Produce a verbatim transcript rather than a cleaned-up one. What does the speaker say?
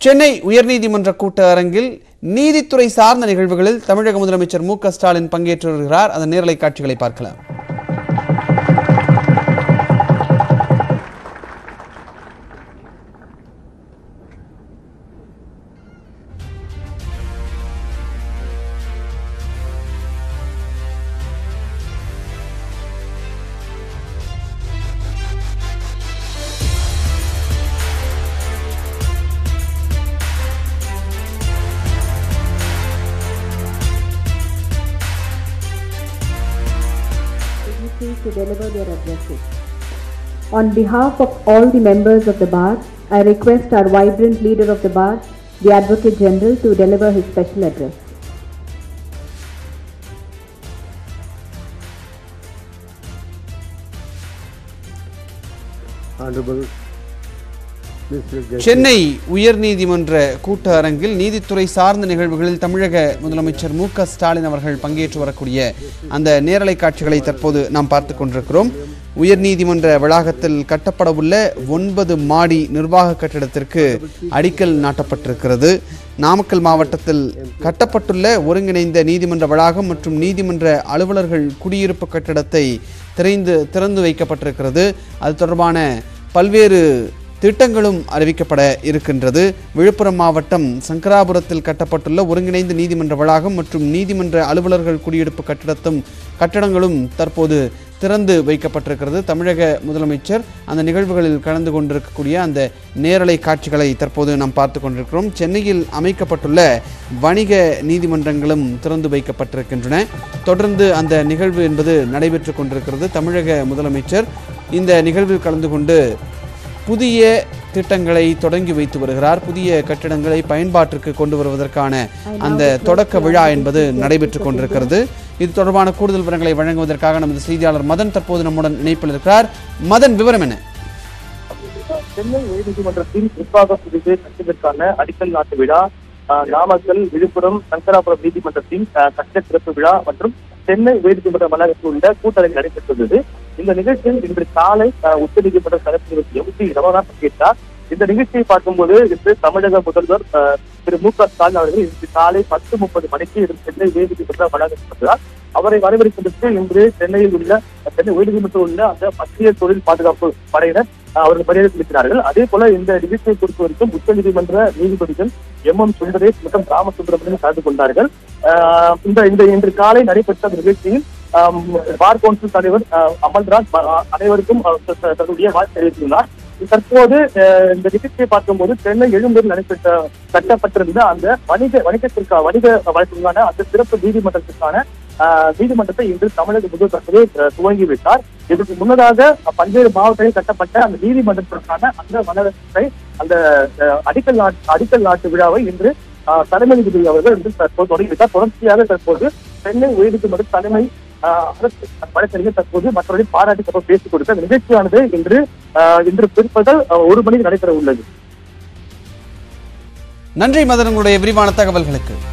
சென்னை உயர்நீதிமன்ற கூட்ட அரங்கில் நீதித்துறை சார்ந்த நிகழ்வுகளில் தமிழக முதலமைச்சர் மு க ஸ்டாலின் பங்கேற்று வருகிறார். அதன் நேரலை காட்சிகளை பார்க்கலாம். To deliver their addresses. On behalf of all the members of the bar, I request our vibrant leader of the bar, the Advocate General, to deliver his special address. Honorable Chennai உயர்நீதிமன்ற கூட்ட அரங்கில் நீதித்துறை சார்ந்த நிகழ்வுகளில் தமிழக முதலமைச்சர் மு க ஸ்டாலின் அவர்கள் பங்கேற்று வரக்கூடிய அந்த நேரலை காட்சிகளை தற்போது நாம் பார்த்து கொண்டிருக்கிறோம். உயர்நீதிமன்ற வளாகத்தில் கட்டப்படவுள்ள ஒன்பது மாடி நிர்வாக கட்டிடத்திற்கு அடிக்கல் நாட்டப்பட்டிருக்கிறது. நாமக்கல் மாவட்டத்தில் கட்டப்பட்டுள்ள ஒருங்கிணைந்த நீதிமன்ற வளாகம் மற்றும் நீதிமன்ற அலுவலர்கள் குடியிருப்பு கட்டிடத்தை திறந்து திறந்து வைக்கப்பட்டிருக்கிறது. அது தொடர்பான பல்வேறு திட்டங்களும் அறிவிக்கப்பட இருக்கின்றது. விழுப்புரம் மாவட்டம் சங்கராபுரத்தில் கட்டப்பட்டுள்ள ஒருங்கிணைந்த நீதிமன்ற வளாகம் மற்றும் நீதிமன்ற அலுவலர்கள் குடியிருப்பு கட்டிடத்தும் கட்டடங்களும் தற்போது திறந்து வைக்கப்பட்டிருக்கிறது. தமிழக முதலமைச்சர் அந்த நிகழ்வுகளில் கலந்து கொண்டிருக்கக்கூடிய அந்த நேரலை காட்சிகளை தற்போது நாம் பார்த்து கொண்டிருக்கிறோம். சென்னையில் அமைக்கப்பட்டுள்ள வணிக நீதிமன்றங்களும் திறந்து வைக்கப்பட்டிருக்கின்றன. தொடர்ந்து அந்த நிகழ்வு என்பது நடைபெற்று கொண்டிருக்கிறது. தமிழக முதலமைச்சர் இந்த நிகழ்வில் கலந்து கொண்டு புதிய திட்டங்களை தொடங்கி வைத்து வருகிறார். புதிய கட்டிடங்களை பயன்பாட்டிற்கு கொண்டு வருவதற்கான அந்த தொடக்க விழா என்பது நடைபெற்றுக் கொண்டிருக்கிறது. இது தொடர்பான கூடுதல் விவரங்களை வழங்குவதற்காக நமது செய்தியாளர் மதன் தற்போது நம்முடன் இணைப்பில் இருக்கிறார். மதன், விவரம் என்ன? சென்னை உயர்நீதிமன்றத்தின் நிர்வாக பிரிவு கட்டிடத்திற்கான அடிக்கல் நாட்டு விழா, நாமக்கல், விழுப்புரம், சங்கராபுரம் நீதிமன்றத்தின் கட்டிட திறப்பு விழா மற்றும் சென்னை உயர்நீதிமன்ற வளாகத்தில் உள்ள கூட்டரங்கில் நடைபெற்றுள்ளது. இந்த நிகழ்ச்சியில் இன்று காலை உச்ச நீதிமன்ற தலைவர் எம் சி ரமணா பங்கேற்றார். இந்த நிகழ்ச்சியை பார்க்கும்போது இன்று தமிழக முதல்வர் திரு மு க ஸ்டாலின் அவர்கள் இன்று காலை பத்து முப்பது மணிக்கு சென்னை உயர்நீதிமன்ற வளாகத்தில் வந்தார். அவரை வரவேற்பதற்கு இன்று சென்னையில் உள்ள சென்னை உயர்நீதிமன்றம் உள்ள அந்த மத்திய தொழில் பாதுகாப்பு படையினர் அவர்கள் மரியாதை செலுத்தினார்கள். அதே போல இந்த நிகழ்ச்சியை பொறுத்த வரைக்கும் உச்ச நீதிமன்ற நீதிபதிகள் எம் எம் சுந்தரேஷ் மற்றும் ராமசுப்ரமணியன் கலந்து கொண்டார்கள். இந்த இந்த இன்று காலை நடைபெற்ற நிகழ்ச்சியில் பார் கவுன்சில் தலைவர் அமல்ராஜ் அனைவருக்கும் தன்னுடைய வாழ்த்து தெரிவித்துள்ளார். தற்போது இந்த நிகழ்ச்சியை பார்க்கும்போது சென்னை எழும்பூரில் நடைபெற்ற கட்டப்பட்டிருந்த அந்த வணிக வணிகத்திற்கான வணிக வழக்குக்கான அந்த சிறப்பு நீதிமன்றத்திற்கான நீதிமன்றத்தை இன்று தமிழக முதல்வர் துவங்கி வைத்தார். இதற்கு முன்னதாக பல்வேறு மாவட்டங்களில் கட்டப்பட்ட அந்த நீதிமன்றத்திற்கான அந்த வனத்தை அந்த அடிக்கல் நாட்டு அடிக்கல் நாட்டு விழாவை இன்று தலைமை நீதிபதி அவர்கள் இன்று தற்போது தொடங்கி வைத்தார். தொடர்ச்சியாக தற்போது சென்னை உயர்நீதிமன்ற தலைமை அரசு வழக்கறிஞர் தற்போது மற்றவர்கள் பாராட்டி தற்போது பேசிக் கொடுத்த நிகழ்ச்சியானது இன்று இன்று பிற்பகல் ஒரு மணிக்கு நடைபெற உள்ளது. நன்றி மதன், உங்களுடைய விரிவான தகவல்களுக்கு.